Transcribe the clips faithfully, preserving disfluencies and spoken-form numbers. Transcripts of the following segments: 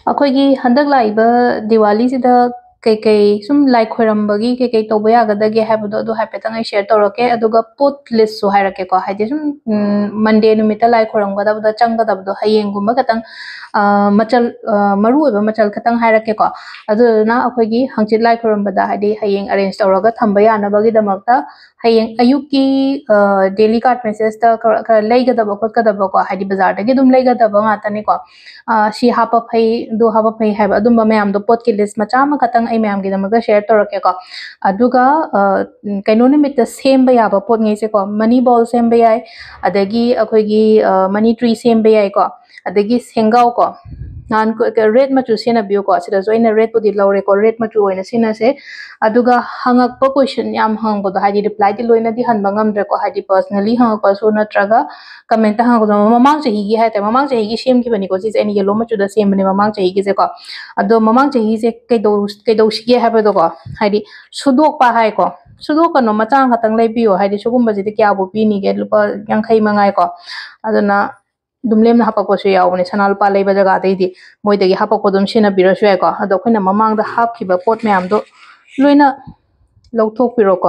अखोइगी हंदक लाइबा दिवाली सिदा कई कई सुम लाई खोरंबगी कई कई तोबा यागदगे हाइबदो अदु हाइफेतंग आई शेयर तौरके अदुगा पोट लिस्ट सो हाइरके को हाइदे सुम मंडे नुमिता लाई खोरंगदबदा चंगदबदो हयेंगुंबा खतंग मचल मरु ओइबा मचल खतंग हाइरके को अदुना अखोइगी हंचित लाई खोरंबदा हाइदे हयेंग अरेंज तौरगा थंबा यानबगी दमकता हयेंग अयुकी डेली कार्ड मेसेज ता खर लेगदबा खोटकदबा को हाइदे बाजार दगे दुम लेगदबा गातने को सी हापा फै दो हापा फै हाइबा अदुम मैम दो पोट की लिस्ट मचा मा खतंग आई मैम की दमक शेयर तौरके को अदुगा कइनो निमित सेमबा याबा पोट ngei se ko मनी बॉल सेमबा याय अदगी अखोइगी मनी ट्री सेमबा याय को अदगी सेंगाव को नान को रेड मचु सेना बियो को सिदा जोइन रेड पुदि लौरे को रेड मचु ओइना सिना से अदुगा हंगक प क्वेश्चन याम हंग बदो हाइदि रिप्लाई दि लोइना दि हनबा ngam को हाइदि पर्सनली हंग को सो नत्रगा कमेंट हंग को ममांग चही गी हाइते ममांग चही गी सेम की बनी को जिस एनी येलो मचु द सेम बने ममांग चही गी से को अदो ममांग चही से कैदो कैदो सिगे हाइबदो को हाइदि सुदोक पा हाइ को सुदोक कनो मचांग खतंग लेबियो हाइदि सुगुम बजिदि क्या बो पीनी गे लुपा यांखै मंगाय को अदना दुमलेम हापको यावने सनालपा लेब जगह दी मोदी हापको सिना को अद अखोना ममांग हापखिबा पोट मैम दो लोइना लौथोकपिरोको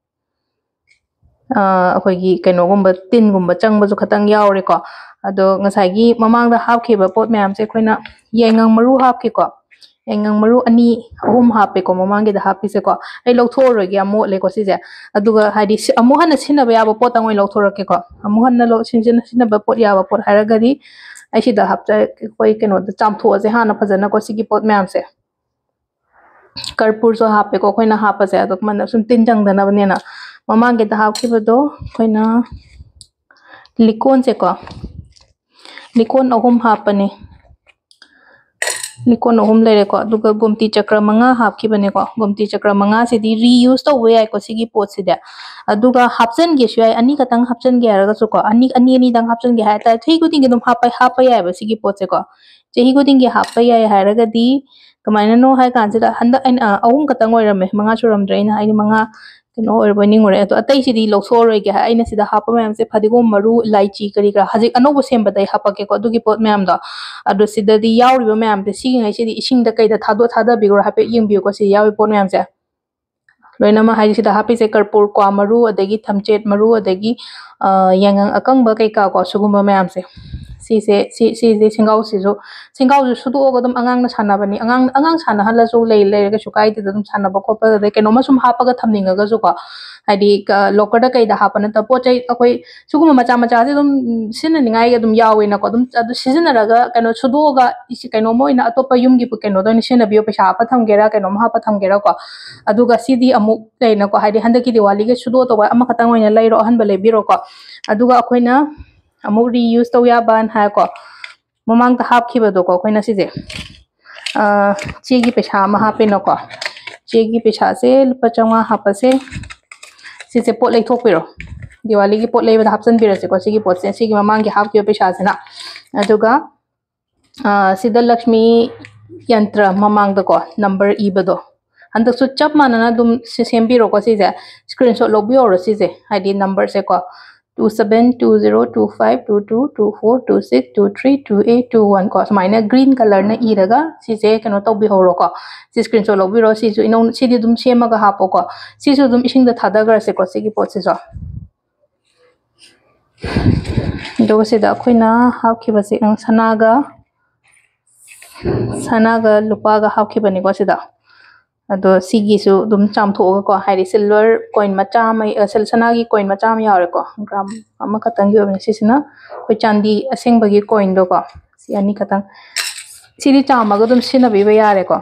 अखोइगी कइनोगुंबा तिनगुंबा चंगबजु खतंग यावरेको अदो ngसाइगी ममांग हापखिबा पोट मैम से अखोइना येंगंग मरु हापखिको येंगंग मरु अनि अहुम हापेको ममांगे द हापिसेको आई लौथोरोगे अमोलेको सिजे अदुगा हाइदि अमुहन सिनबा याबा पोत अंगोय लौथोरकेको अमुहन लो सिनजन सिनबा पोत याबा पोत हारगरी आई सिदा हापचा कोई केनो द चामथोजे हाना फजना को सिगी पोत मैम से कर्पूर जो हापेको खोइना हापसे अदो मन सुम तिन जंगदनबनेना ममांगे द हापखिबदो खोइना लिकोन से को लिकोन अहुम हापने लिकोन अहुम लेरेको दुगा गुमती चक्र मंगा हापखिबने को गुमती चक्र मंगा सिदी रीयूज तौबे याय को सिगी पोट सिदा अदुगा हापसन गे सुय अनि खतंग हापसन गे हारगा सुको अनि अनि अनि दंग हापसन गे हाय ता थै गुदिंग गे दुम हापै हापै याय बसिगी पोट से को चेही गुदिंग गे हापै याय हारगा दी कमाइना नो हाय कांसिदा हंदा अहुम खतंग ओइरमे मंगा सुरम द्रेना आई मंगा कनो ओरबनिंग ओरे तो अतै सिदी लौसोरोय गे आइना सिदा हापा मैम से फदिगोम मरु इलायची करी करा हजिक अनोबो सेमबदai हापके को दुगी पोट मैम द अदो सिददी यावरिबो मैम ते सिगिंग आई सिदी इसिंग द कैदा थादो थादा बिगो हापे यिंग को सि यावि पोट मैम से लोइनामा हाइ सिदा हापि से कर्पूर को मरु अदगी थमचेत मरु अदगी यांगंग अकंग ब कैका को सुगुम मैम से सी से सी सी से सिंगाव सिजो सिंगाव सुदोग दम अंगांग न सानाबनी अंगांग अंगांग साना हलसु ले लेरगे सुकाइ ते दम सानाब खोप दे केनोमा सुम हापगा थमनिंगगा जुको हाइदि लोकर द कैदा हापन त पोचै अखोइ सुगुम मचा मचा से दम सिन निंगाइ दम यावे न को दम अदु सिजनरगा केनो सुदोगा इसी केनो मोइना अतोप युमगी पु केनो दनि सिन बियो पैसा हाप थमगेरा केनो हाप थमगेरा को अदुगा सिदी अमु कैना को हाइदि हंदकी दिवाली के सुदो तो अमा खतंग ओइना लैरो अहन बले बिरो को अदुगा अखोइना अमु रीयूज तो याबान हाय को ममांग त हापखिबदो को अखोइना सिजे अ चेगी पैसा अमा हापे न को चेगी पैसा से लुपा चंगा हापसे सिसे पोट लेथोकपिरो दिवाली की पोट लेबदा हापसन बिरसे को सिगी पोट से सिगी ममांग के हापखिबा पैसा सेना अदुगा अ सिदा लक्ष्मी यंत्र ममांग द को नंबर इबदो हंदसु चप मानना दुम सेमबिरो को सिजे स्क्रीनशॉट लोबियो रो सिजे हाइदि नंबर से को two seven two zero two five two two two four two six two three two eight two one को समाइना ग्रीन कलर न इरगा सिसे कनो तौबि होरो को सि स्क्रीनशॉट लोबिरो सिसु इनो सिदि दुम सेमगा हापो को सिसु दुम इसिंग द थादागर से को सिगी पोट सिसो दो सिदा खोइना हापखिबसे अंग सनागा सनागा लुपागा हापखिबनि को सिदा अदो सिगिसु दुम चामथोगा को हाइदि सिल्वर कॉइन मचा मै सल सनागी कॉइन मचा म यारे को ग्राम अमा खतंगी ओबने सिसिना कोइ चांदी असेंबगी कॉइन दो को सि अनि खतंग सिदि चामगा दुम सिना बिबा यारे को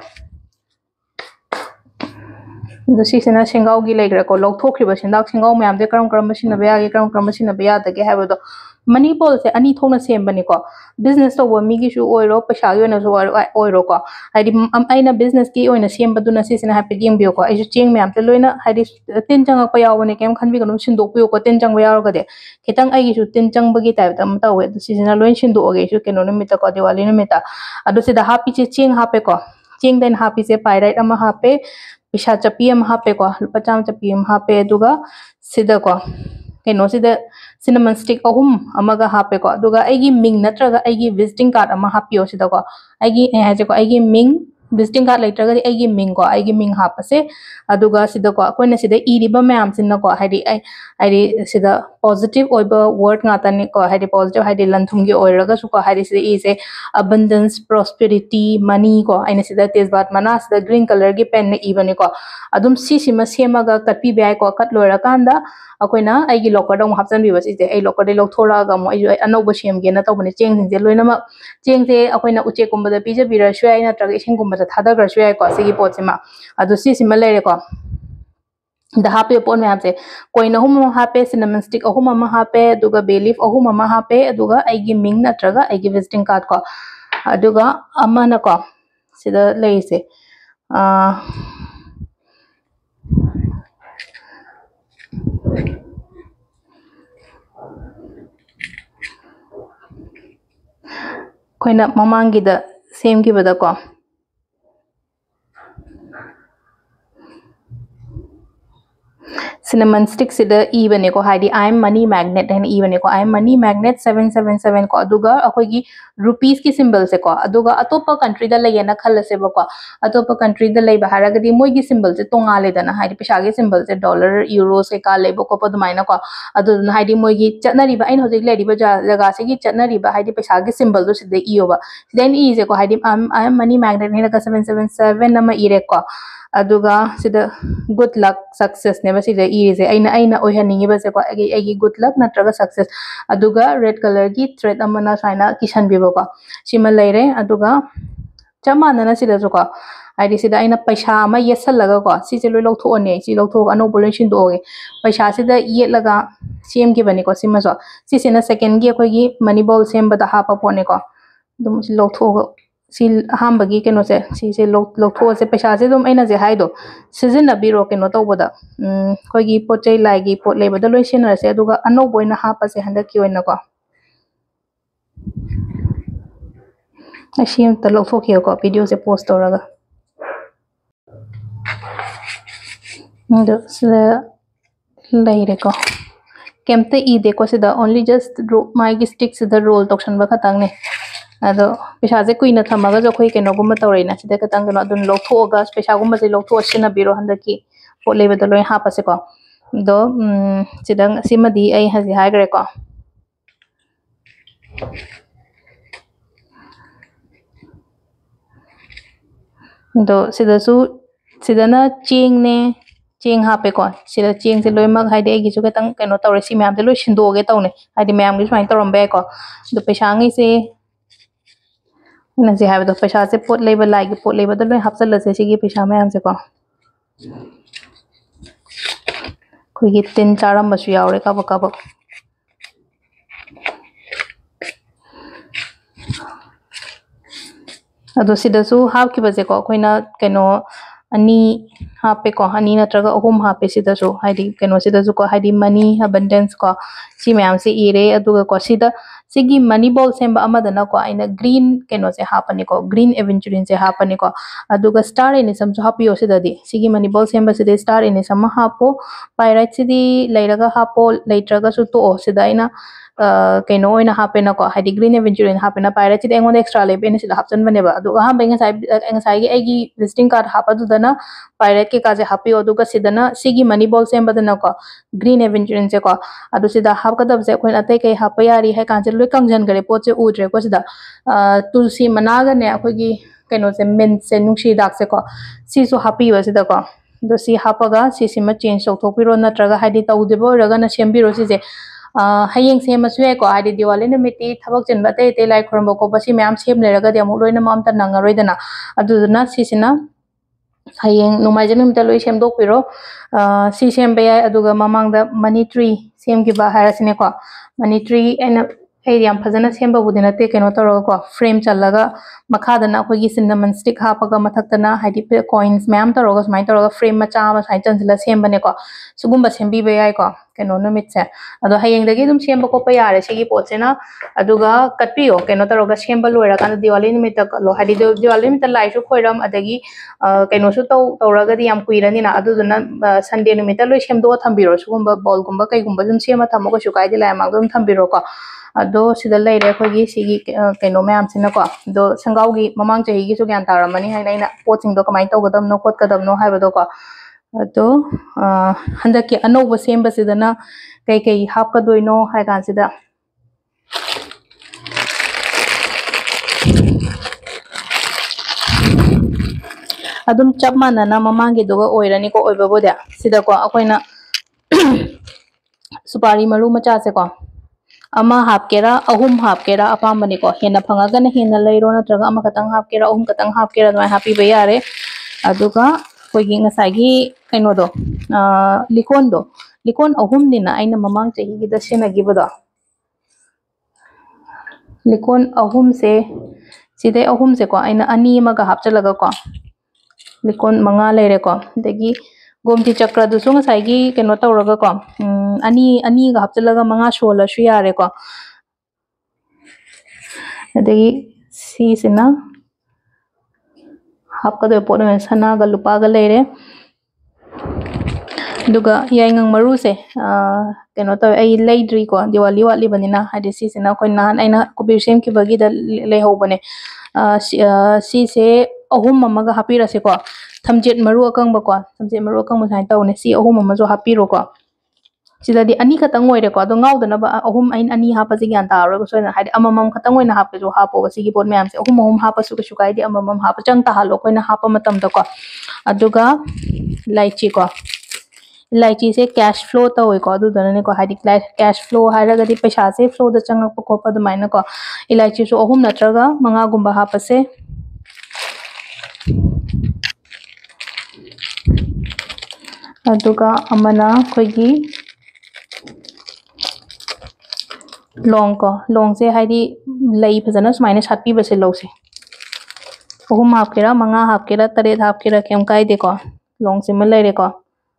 दो सिसिना सिंगावगी लेग्रे को लौथोखिबा सिंदाक सिंगाव मैम दे करम करम सिना बयागे करम करम सिना बया दगे हाबदो मनी बॉल से अनि थोना सेम बनी को बिजनेस तो मिगी सु ओइरो पैसा योना सु ओइरो को हाइदि आइना बिजनेस की ओइना सेम बदुना सिसिना हैप्पी गेम बियो को आइजु चेंग मैम ते लोइना हाइदि तिन चंग प यावने केम खनबि गनु सिंदो पियो को तिन चंग याव गदे खितंग आइगी सु तिन चंग बगी टाइप तम तवे सिसिना लोइन सिंदो ओगे सु केनो निमित को दिवाली निमित अदु सिदा हापि चे चेंग हापे को चेंग देन हापि से पाइराइट अमा हापे पिसा चपी अमा हापे को लुपा चाम चपी अमा हापे दुगा सिदा को keno sida cinnamon stick ahum amaga hape ko aduga aigi ming natraga aigi visiting card ama hapio sida ko aigi eh haje ko aigi ming visiting card later ga aigi ming ko aigi ming hapase aduga sida ko koina sida iriba mayam sinna ko haidi ai haidi sida positive oiba word ngata ni ko haidi positive haidi lanthum gi oiraga su ko haidi sida is abundance prosperity money ko aina sida tezbat mana sida green color gi pen ne ibani ko adum si sima semaga katpi bai ko kat loira kanda akoina aigi locker dong hapsan bi bas ite ai locker de lok thora ga mo ai anoba sem ge na tawbani cheng sing je loina ma cheng se akoina uche kumba da pije bira shwai na traga ising kumba da thada gra shwai ko sigi pot sima adu si sima lere ko the happy pon me hapse koina hum hape cinnamon stick ahum ama hape aduga bay leaf ahum ama hape aduga aigi ming na traga aigi visiting card ko aduga ama na ko sida leise uh koina mamangi da same ki bada ko cinnamon stick sida even ko haidi I am money magnet and even ko I am money magnet seven seven seven ko aduga akoi gi rupees ki symbol se ko aduga atopa country da lay na khal se ba ko atopa country da lay ba haraga di moi gi symbol se tonga le da na haidi pesa gi symbol se dollar euros ke ka le ba ko pa dumai na ko adu na haidi moi gi chatnari ba ain hojik le ri ba jaga se gi chatnari ba haidi pesa gi symbol do sida iyo ba then is ko haidi I am money magnet ne ka seven seven seven na ma ire ko aduga sida good luck success ne ba sida ire se aina aina oi haningi ba se ko agi agi good luck natraga success aduga red color gi thread amana saina kishan bi ba ko sima leire aduga chamana na sida so ko aidi sida aina paisa ma yesal laga ko si se loi lokthok ne si lokthok ano bolon shin do ge paisa sida yet laga sem gi bani ko sima so si se na second gi ko gi money ball sem ba da ha pa pone ko dum lokthok si ham bagi keno se si se lok lokthok se paisa se dum aina je haido season na biro keno to boda um ko gi pochai lai gi pot le bada loi shin ra se aduga ano boina ha pa se handa ki oina ko ashim ta lokthok ki ko video se post toraga ndo se laire ko kemte I de ko sida only just my stick sida roll tokshan ba khatang ne ado pesa je kuina thamaga jo khoi keno gum tawreina sida katang keno adun lokthoga pesa gum se loktho sina biro handa ki pot lebe do loi ha pa se ko do um sidang simadi ai haji hai gre ko do sida su sidana ching ne ching ha pe ko sida ching se loi mak haide gi chu katang keno tawre si myam de loi shindo ge tawne haide myam gi swain tawram be ko do pesa ngi se na se have the pesa se pot leba lai gi pot leba do loi hapsal la se sigi pesa myam se ko koi gi tin charam basu yaure ka ba ka ba ado sida su hap ki baje ko koina keno ani hape ko ani na traga ahum hape sida su haidi keno sida su ko haidi money abundance ko si myam se ire aduga ko sida sigi money ball semba amada na ko aina green keno se hapani ko green aventurine se hapani ko aduga star ini sam su hapiyo sida di sigi money ball semba sida star ini sam hapo pyrite sidi leiraga hapo leitraga su to sida aina uh keno oina hapena ko haidi green aventurine hapena pyrite sidi engon extra lebe ni sida hapsan bane ba aduga ha benga sai enga sai gi agi visiting card hapa du dana pyrite ke kaje hapiyo aduga sidana sigi money ball semba dana ko green aventurine se ko adu sida hapka dab se koin atai kai hapa yari hai kan loi kangjan gare pot se udre ko sida tulsi managa ne akoi gi keno se men se nungsi dak se ko si su happy wa sida ko do si hapaga si sima change tok thopiro na traga haidi tawdebo raga na sembiro si je hayeng se ma suai ko haidi diwali ne miti thabak chen ba te te lai khorbo ko basi myam sem le raga de amu loina mam ta nangaroi dana adu na si sina hayeng numai janum ta loi sem dok piro si sem be aduga mamang da money tree sem gi ba harasine ko money tree ena ai yam phajana semba budina te keno toro ko frame challaga makhada na ko gi cinnamon stick hapaga mathakta na haidi pe coins ma'am toro ga smai toro frame ma cha ma sai chansila semba ne ko sugumba sembi be ai ko keno numit se ado hayeng dagi dum semba ko pa yare sigi pot se na aduga katpiyo keno taroga semba loira kan diwali numit ta lo hadi diwali numit lai su khoiram adagi keno su taw tawraga di yam kuirani na adu duna sunday numit ta loi semdo thambiro sugumba bol gumba kai gumba dum sema thamo ko su kai di lai mang dum thambiro ko ado sida laire khogi sigi keno myam sina ko do sangau gi mamang chahi gi su gyan taramani haina ina pot sing do kamai taw gadam no kot kadam no haiba do ko ado handa ki anova semba sidana kai kai hap ka doino hai kan sida adum chap manana mamangi doga oirani ko oiba boda sida ko akoina supari maru macha se ko ama hap kera ahum hap kera apam bani ko hena phangaga na hena leiro na traga ama katang hap kera ahum katang hap kera doi happy bayare aduga koigi ngasagi kaino do likon do likon ahum nina aina mamang chahi gi da sena gi bodo likon ahum se side ahum se ko aina ani ma ga hapchalaga ko likon manga leire ko degi gomti chakra du sunga saigi keno tawraga ko ani ani ga hapchalaga manga shola shu yare ko degi si sina hapka do pot men sana ga lupa ga leire duga yaingang maru se keno taw ai leidri ko diwali wali banina hadi si sina ko nan aina kubir sem ki bagi da le ho bane si se ahum mama ga hapira se ko thamjet maru akang ba ko thamjet maru akang ma sai taw ne si ahum mama jo hapiro ko sida di ani khatang oire ko do ngaw dana ba ahum ain ani hapa ji gyan ta ro ko so na hadi amamam khatang oina hapa jo hapo ba sigi pot myam se ahum ahum hapa su ka su kai di amamam hapa chang ta halo ko na hapa matam da ko aduga laichi ko laichi se cash flow ta hoy ko adu dana ne ko hadi cash flow hara ga di paisa se flow da chang ko ko pa du maina ko ilaichi su ahum natraga manga gumba hapa se aduga amana khoigi long ko long se haidi lei phajana sumaina satpi base lo se ahum hap kera manga hap kera tare hap kera kem kai de ko long se ma leire ko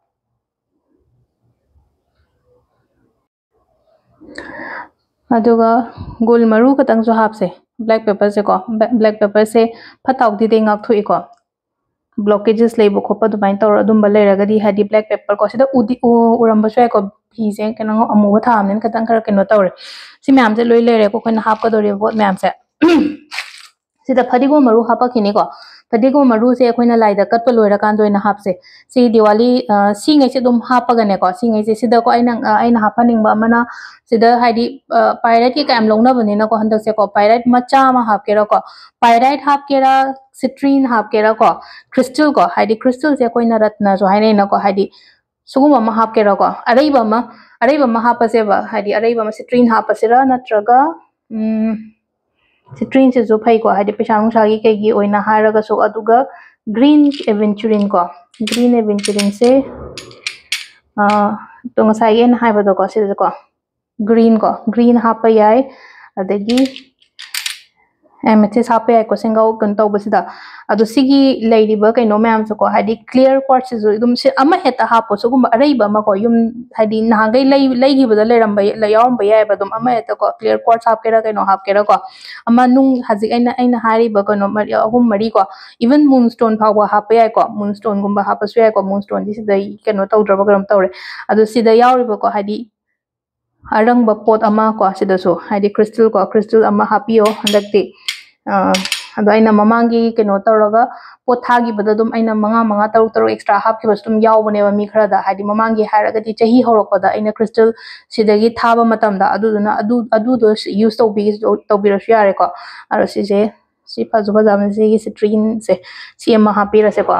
aduga gul maru katang jo hap se black pepper se ko black pepper se phatau di de ngak thui ko blockages leibo khopa du bain tawra dum balera gadi hadi black pepper ko sida udi uramba swai ko hi se kenang amu ba tham nen katang kar keno tawre si myam se loi lere ko khona hap ka do re bot myam se sida phadigo maru hapa khini ko phadigo maru se khoina laida kat pa loira kan doina hap se si diwali si ngai se dum hapa ga ne ko si ngai se sida ko aina aina hapa ning ba mana sida hadi pyrite ki kam longna bani na ko handak se ko pyrite macha ma hap kera ko pyrite hap kera citrine hap kera ko crystal ko hadi crystal se koina ratna jo haine na ko hadi suguma ma hap kera ko araiba ma araiba ma hapa se ba hadi araiba ma citrine hapa sira natraga um citrine se jo phai ko hadi pesang sagi kai gi oina haraga so aduga green aventurine ko green aventurine se uh to ngasai en haiba do ko se ko green ko green hapa yai adagi amethyst hape ko singau kan taw basida adu sigi leiriba kaino myam so ko hadi clear quartz so dum se ama heta hapo so gum araiba ma ko yum hadi nahangai lei leigi bada leiram bai la yawm bai ba dum ama heta ko clear quartz hap kera kaino hap kera ko ama nung haji aina aina hari ba ko no mari ahum mari ko even moonstone phawa hap yai ko moonstone gumba hapa su yai ko moonstone dis dai kaino taw draba garam tawre adu sida yawriba ko hadi arang ba pot ama ko sida so hadi crystal ko crystal ama hapio handakti ado aina mamangi keno tawraga pothagi bada dum aina manga manga taru taru extra hap ki bastum yaw bane ba mi khara da hadi mamangi haraga ti chahi horok da aina crystal sidagi thaba matam da adu duna adu adu do use to be to be ra yare ko aro si je si phazu ba jam se gi citrine se si ma happy ra se ko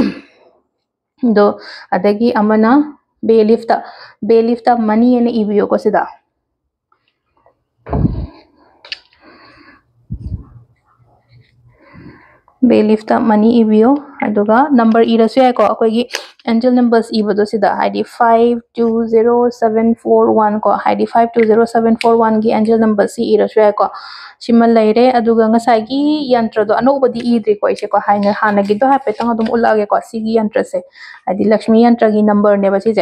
do adagi amana bay leaf ta bay leaf ta money ene ibio ko sida bay leaf ta money ibio aduga number ira su ya ko akoi angel numbers ibado sida id five two zero seven four one ko id five two zero seven four one gi angel number si ira su ya ko simal laire aduga ngasai gi yantra do anobadi idri ko ise ko haina hana gi do ha petang adum ulage ko sigi yantra se id lakshmi yantra gi number ne ba si je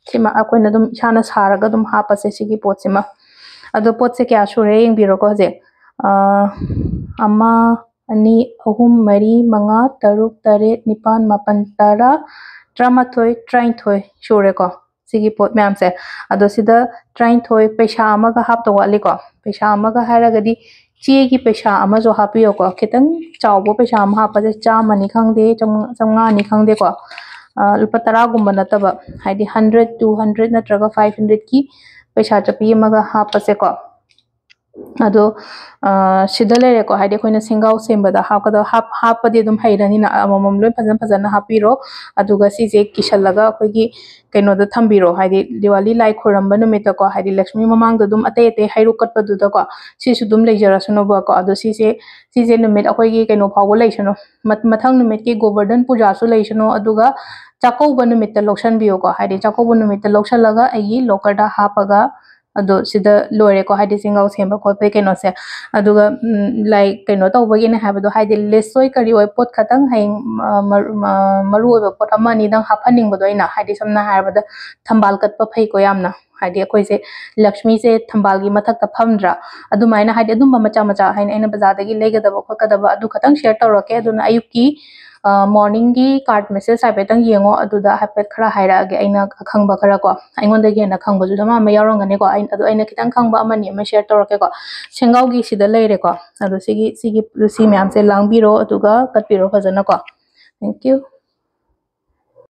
सिमा अखोइना दुम इसाना सारगा दुम हापसे सिगी pot सिमा अदो pot से क्या सुरे यंगबिरो को हजे अमा अनि अहुम मरी मंगा तरुक तरेट निपान मापन तरा ट्रामाथोय ट्राइथोय सुरे को सिगी पोट मैम से अदो सिदा ट्राइथोय पैसा अमगा हापतो वाली को पैसा अमगा हारगदी चे की पैसा अमा जो हापियो को खितंग चावबो पैसा अमा हापजे चामनी खंगदे चंगानी खंगदे को लुपा तरागुम्बा नतबा हाइदि हंड्रेड टू हंड्रेड नत्रगा फाइव हंड्रेड की पैसा चपी अमगा हापसे को अदो सिदा लेरे को हाइदि खोइना सिंगाव सेमबदा हापदा हाप हापदि दुम हैरनी ना अममम लोय फजन फजन हापिरो अदुगा सिजे किशलगा अखोइगी कइनोदा थंबिरो हाइदि दिवाली लाई खोरंबा नुमिता को हाइदि लक्ष्मी ममांग दुम अते अते हैरु कटपदुदा को सिसु दुम लेजरसुनो को अदो सिसे सिजे नुमित अखोइगी कइनो फावो लेसनो मथंग नुमित की गोवर्धन पूजा सु लेसनो अदुगा चाकौबा नुमित लोक्सन बियो को हाइदि चाकौबा नुमित लोक्सलगा अई लोकरदा हापगा अदो सिदा लोरे को हाइदि सिंगाव सेमबा खोपे केनो से अदुगा लाइक केनो तौबगी ने हाबदो हाइदि लेसोय करी ओय पोट खतंग हाइंग मरु ओय पोट अमानी दंग हाफनिंग बदो इना हाइदि समना हारबदा थंबाल कटपा फै को यामना हाइदि अखोय से लक्ष्मी से थंबाल गी मथक ता फमद्रा अदुमाइना हाइदि अदुम मचा मचा हाइन एना बजादगी लेगदब खोकदब अदु खतंग शेयर तौरके अदुना अयुकी मॉर्निंग की कार्ड मैसेज हाइपेतंग येंगो अदुदा हाइपेट खरा हाइरागे अइना खंगबा खरा को अइंगोंदा गेना खंगबजु दमा म यावरंगने को अइन अदु अइना खितंग खंगबा अमनि म शेयर तौरके को सेंगाव गी सिदा लेरे को अदु सिगी सिगी सी मैम से लांगबिरो अदुगा कटपिरो फजना को थैंक यू।